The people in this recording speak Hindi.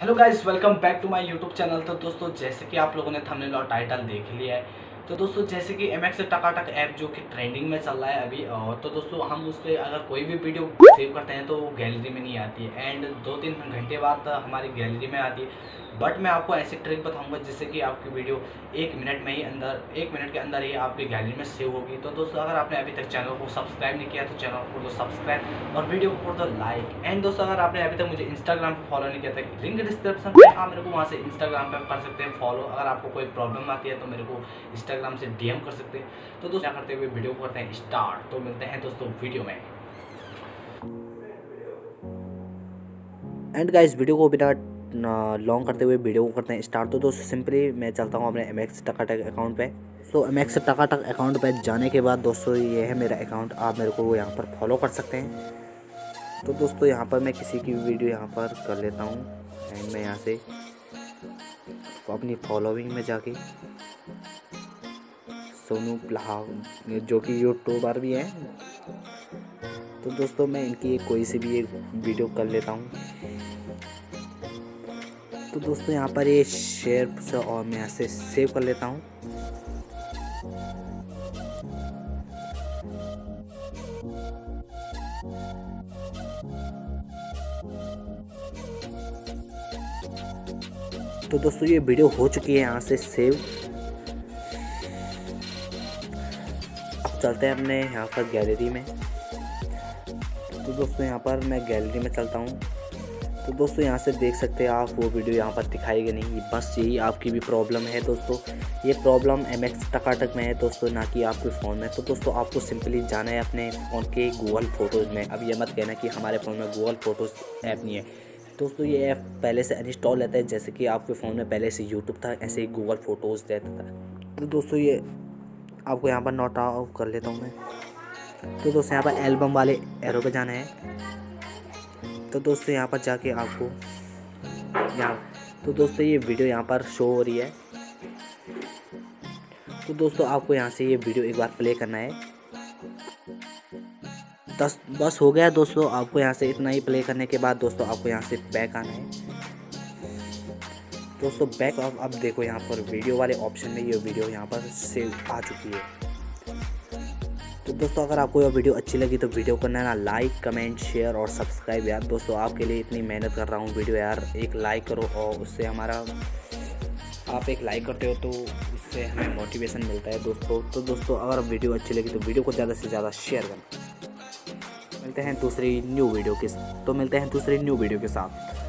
Hello guys, welcome back to my YouTube channel. तो दोस्तों, जैसे कि आप लोगों ने थंबनेल और टाइटल देख लिया है, तो दोस्तों जैसे कि MX टकाटक ऐप जो कि ट्रेंडिंग में चल रहा है अभी। तो दोस्तों हम उस पर अगर कोई भी वीडियो सेव करते हैं तो वो गैलरी में नहीं आती है एंड 2-3 घंटे बाद हमारी गैलरी में आती है। बट मैं आपको ऐसी ट्रिक बताऊंगा जिससे कि आपकी वीडियो 1 मिनट में ही एक मिनट के अंदर ही आपकी गैलरी में सेव होगी। तो दोस्तों, अगर आपने अभी तक चैनल को सब्सक्राइब नहीं किया तो चैनल को सब्सक्राइब और वीडियो को कर दो लाइक। एंड दोस्तों, अगर आपने अभी तक मुझे इंस्टाग्राम पे फॉलो नहीं किया था, लिंक डिस्क्रिप्शन पे, आप मेरे को वहाँ से इंस्टाग्राम पे कर सकते हैं फॉलो। अगर आपको कोई प्रॉब्लम आती है तो मेरे को इंस्टाग्राम से DM कर सकते हैं। तो दोस्तों, क्या करते हुए वीडियो को करते हैं स्टार्ट। तो मिलते हैं दोस्तों वीडियो में। एंड गाइस, वीडियो को बिना लॉन्ग करते हुए वीडियो को करते हैं स्टार्ट। तो दोस्तों सिंपली मैं चलता हूँ अपने MX टकाटक अकाउंट पे। सो MX टकाटक अकाउंट पे जाने के बाद दोस्तों ये है मेरा अकाउंट, आप मेरे को यहाँ पर फॉलो कर सकते हैं। तो दोस्तों यहाँ पर मैं किसी की वीडियो यहाँ पर कर लेता हूँ एंड मैं यहाँ से अपनी फॉलोइंग में जाके सोनू प्लाव जो कि यूट्यूबर भी हैं, तो दोस्तों मैं इनकी कोई सी भी एक वीडियो कर लेता हूँ। तो दोस्तों यहाँ पर ये शेयर से और मैं यहाँ से सेव कर लेता हूँ। तो दोस्तों ये वीडियो हो चुकी है यहाँ से सेव। अब चलते हैं अपने यहाँ पर गैलरी में। तो दोस्तों यहाँ पर मैं गैलरी में चलता हूँ। तो दोस्तों यहाँ से देख सकते हैं आप, वो वीडियो यहाँ पर दिखाएगी नहीं। बस यही आपकी भी प्रॉब्लम है दोस्तों, ये प्रॉब्लम MX टकाटक में है दोस्तों, ना कि आपके फ़ोन में। तो दोस्तों आपको सिंपली जाना है अपने फ़ोन के गूगल फ़ोटोज़ में। अब ये मत कहना कि हमारे फ़ोन में गूगल फ़ोटोज़ ऐप नहीं है। दोस्तों ये ऐप पहले से अनइंस्टॉल रहता है, जैसे कि आपके फ़ोन में पहले से यूट्यूब था, ऐसे ही गूगल फ़ोटोज़ रहता था। तो दोस्तों ये आपको यहाँ पर नोट आउट कर लेता हूँ मैं। तो दोस्तों यहाँ पर एल्बम वाले एरो पे जाना है। तो दोस्तों यहाँ पर जाके आपको यहाँ, तो दोस्तों ये वीडियो यहाँ पर शो हो रही है। तो दोस्तों आपको यहाँ से ये वीडियो एक बार प्ले करना है। बस हो गया दोस्तों। आपको यहाँ से इतना ही प्ले करने के बाद दोस्तों आपको यहाँ से बैक आना है। दोस्तों बैक अब देखो यहाँ पर वीडियो वाले ऑप्शन में ये वीडियो यहाँ पर सेव आ चुकी है। तो दोस्तों अगर आपको यह वीडियो अच्छी लगी तो वीडियो को ना लाइक, कमेंट, शेयर और सब्सक्राइब। यार दोस्तों आपके लिए इतनी मेहनत कर रहा हूँ वीडियो, यार एक लाइक करो और उससे हमारा, आप एक लाइक करते हो तो उससे हमें मोटिवेशन मिलता है दोस्तों। तो दोस्तों अगर वीडियो अच्छी लगी तो वीडियो को ज़्यादा से ज़्यादा शेयर करें। मिलते हैं दूसरी न्यू वीडियो के साथ।